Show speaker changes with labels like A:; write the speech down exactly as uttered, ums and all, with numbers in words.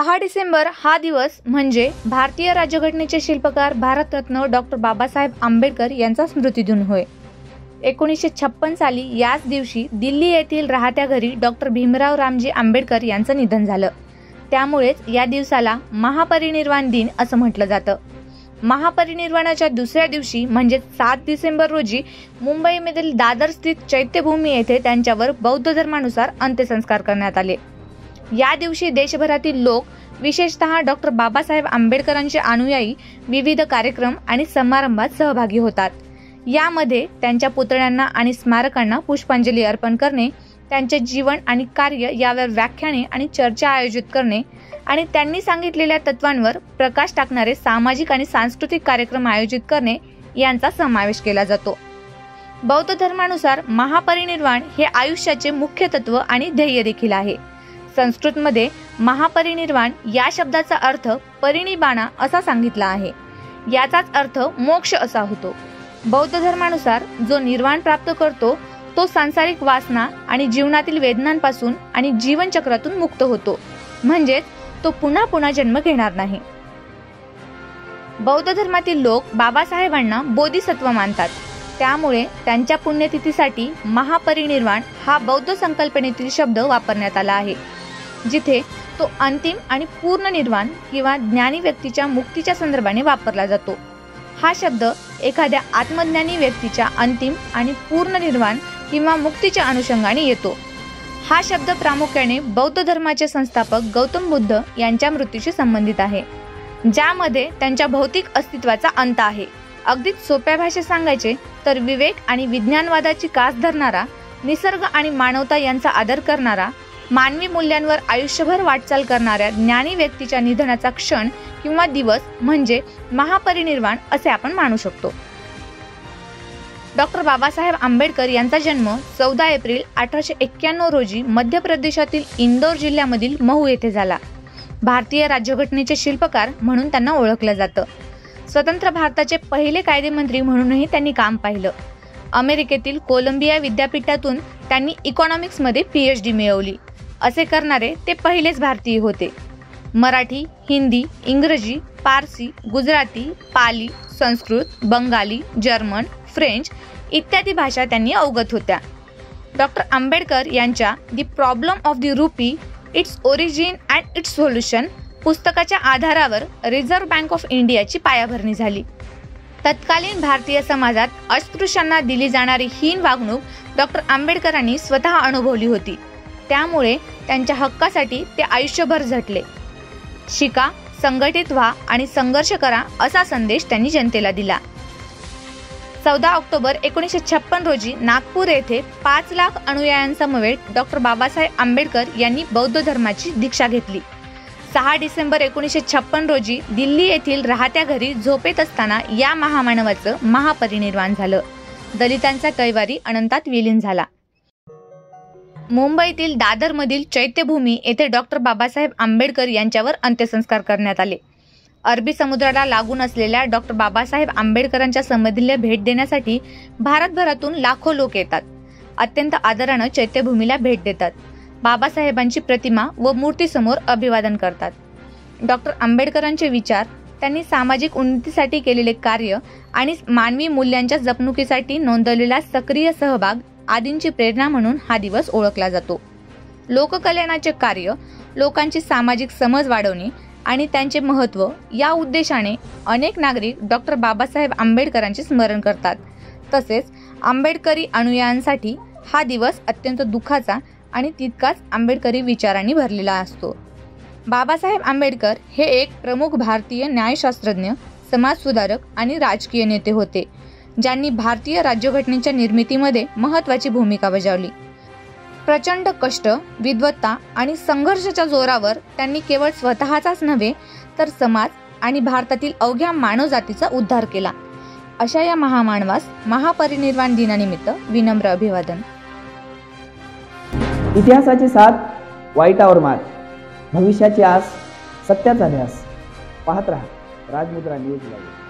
A: सहा डिसेंबर हा दिवस म्हणजे भारतीय राज्यघटनेचे शिल्पकार भारतरत्न डॉक्टर बाबासाहेब आंबेडकर यांचा स्मृतिदिन होय। एकोणीसशे छप्पन साली याच दिवशी दिल्ली येथील राहत्या घरी डॉक्टर भीमराव रामजी आंबेडकर यांचं निधन झालं। त्यामुळेच या दिवसाला महापरिनिर्वाण दिन असं म्हटलं जातं। महापरिनिर्वाणाच्या दुसऱ्या दिवशी म्हणजे सात डिसेंबर रोजी मुंबईमधील दादर स्थित चैत्यभूमी येथे त्यांच्यावर बौद्ध धर्मानुसार अंत्यसंस्कार करण्यात आले। या दिवशी देशभरातील लोक विशेषतः डॉक्टर बाबासाहेब आंबेडकरांचे अनुयायी विविध कार्यक्रम आणि समारंभात सहभागी होतात। यामध्ये त्यांच्या पुतळ्यांना आणि स्मारकांना पुष्पांजली अर्पण करणे, त्यांचे जीवन आणि कार्य यावर व्याख्याने आणि चर्चा आयोजित करणे आणि त्यांनी सांगितलेल्या तत्वांवर प्रकाश टाकणारे सामाजिक आणि सांस्कृतिक कार्यक्रम आयोजित करणे यांचा समावेश केला जातो। बौद्ध धर्मानुसार महापरिनिर्वाण हे आयुष्याचे मुख्य तत्व आणि ध्येय देखील आहे। संस्कृतमध्ये महापरिनिर्वाण या शब्दाचा अर्थ परिनिबाणा असा सांगितला आहे। याचाच अर्थ मोक्ष असा होतो। बौद्ध धर्मानुसार जो निर्वाण प्राप्त करतो तो सांसारिक वासना आणि जीवनातील वेदनांपासून आणि जीवनचक्रातून मुक्त होतो, म्हणजेच तो पुन्हा पुन्हा जन्म घेणार नाही। बौद्ध धर्मातील लोक बाबासाहेबांना बोधिसत्व मानतात, त्यामुळे त्यांच्या पुण्यतिथीसाठी महापरिनिर्वाण हा बौद्ध संकल्पनेतील शब्द वापरण्यात आला आहे, जिथे तो अंतिम आणि पूर्ण निर्वाण किंवा ज्ञानी व्यक्तीच्या मुक्तीच्या संदर्भाने वापरला जातो। हा शब्द एखाद्या आत्मज्ञानी व्यक्तीच्या अंतिम आणि पूर्ण निर्वाण किंवा मुक्तीच्या अनुषंगाने येतो। हा शब्द प्रामुख्याने बौद्ध धर्माचे संस्थापक गौतम बुद्ध यांच्या मृत्यूशी संबंधित आहे, ज्यामध्ये त्यांच्या भौतिक अस्तित्वाचा अंत आहे। अगदीच सोप्या भाषेत सांगायचे तर विवेक आणि विज्ञानवादाची कास धरणारा, निसर्ग आणि मानवता यांचा आदर करणारा, मानवी मूल्यांवर आयुष्यभर वाटचाल करणाऱ्या ज्ञानी व्यक्तीच्या निधनाचा क्षण किंवा दिवस म्हणजे महापरिनिर्वाण असे आपण मानू शकतो। डॉक्टर बाबासाहेब आंबेडकर यांचा जन्म चौदा एप्रिल अठराशे एक्क्याण्णव रोजी मध्य प्रदेशातील इंदौर जिल्ह्यामधील महू येथे झाला। भारतीय राज्यघटनेचे शिल्पकार म्हणून त्यांना ओळखलं जातं। स्वतंत्र भारताचे पहिले कायदेमंत्री म्हणूनही त्यांनी काम पाहिलं। अमेरिकेतील कोलंबिया विद्यापीठातून त्यांनी इकॉनॉमिक्समध्ये पीएचडी मिळवली। असे करणारे ते पहिलेच भारतीय होते। मराठी, हिंदी, इंग्रजी, पारसी, गुजराती, पाली, संस्कृत, बंगाली, जर्मन, फ्रेंच इत्यादी भाषा त्यांनी अवगत होत्या। डॉक्टर आंबेडकर यांच्या the problem of the rupee, it's origin and it's solution पुस्तकाच्या आधारावर रिझर्व्ह बँक ऑफ इंडियाची पायाभरणी झाली। तत्कालीन भारतीय समाजात अस्पृश्यांना दिली जाणारी हीन वागणूक डॉक्टर आंबेडकरांनी स्वतः अनुभवली होती, त्यामुळे त्यांच्या हक्कासाठी ते आयुष्यभर झटले। शिका, संघटित व्हा आणि संघर्ष करा असा संदेश त्यांनी जनतेला दिला। चौदा ऑक्टोबर एकोणीसशे छप्पन रोजी नागपूर येथे पाच लाख अनुयायांसमवेत डॉक्टर बाबासाहेब आंबेडकर यांनी बौद्ध धर्माची दीक्षा घेतली। सहा डिसेंबर एकोणीसशे छप्पन रोजी दिल्ली येथील राहत्या घरी झोपेत असताना या महामानवाचं महापरिनिर्वाण झालं। दलितांचा कैवारी अनंतात विलीन झाला। मुंबईतील दादरमधील चैत्यभूमी येथे डॉक्टर बाबासाहेब आंबेडकर यांच्यावर अंत्यसंस्कार करण्यात आले। अरबी समुद्राला लागून असलेल्या डॉक्टर बाबासाहेब आंबेडकरांच्या समाधीला भेट देण्यासाठी भारतभरातून लाखो लोक येतात। अत्यंत आदरानं चैत्यभूमीला भेट देतात, बाबासाहेबांची प्रतिमा व मूर्तीसमोर अभिवादन करतात। डॉक्टर आंबेडकरांचे विचार, त्यांनी सामाजिक उन्नतीसाठी केलेले कार्य आणि मानवी मूल्यांच्या जपणुकीसाठी नोंदवलेला सक्रिय सहभाग आदींची प्रेरणा म्हणून हा दिवस ओळखला जातो। लोककल्याणाचे कार्य, लोकांची सामाजिक समज वाढवणे आणि त्यांचे महत्त्व या उद्देशाने अनेक नागरिक डॉक्टर बाबासाहेब आंबेडकरांचे स्मरण करतात। तसेच आंबेडकरी अनुयायांसाठी हा दिवस अत्यंत दुःखाचा आणि तितकाच आंबेडकरी विचारांनी भरलेला असतो। बाबासाहेब आंबेडकर हे एक प्रमुख भारतीय न्यायशास्त्रज्ञ, समाजसुधारक आणि राजकीय नेते होते, ज्यांनी भारतीय राज्यघटनेच्या निर्मितीमध्ये महत्त्वाची भूमिका बजावली। प्रचंड कष्ट, विद्वत्ता आणि संघर्षाच्या जोरावर त्यांनी केवळ स्वतःचाच नव्हे तर समाज आणि भारतातील अवघ्या मानवजातीचा उद्धार केला। अशा या महामानवास महापरिनिर्वाण दिनानिमित्त विनम्र अभिवादन।
B: इतिहासाची साथ, वाईटावर मात, भविष्याची आस, सत्याचा ध्यास। पाहत रहा राजमुद्रा न्यूज लाईव्ह।